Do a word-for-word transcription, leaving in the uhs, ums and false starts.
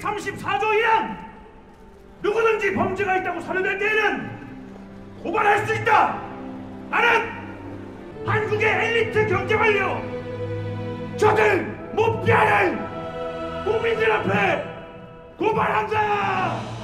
삼십사 조 일 항 누구든지 범죄가 있다고 사료될 때에는 고발할 수 있다. 나는 한국의 엘리트 경제관료 저들 못 피하는 국민들 앞에 고발한다.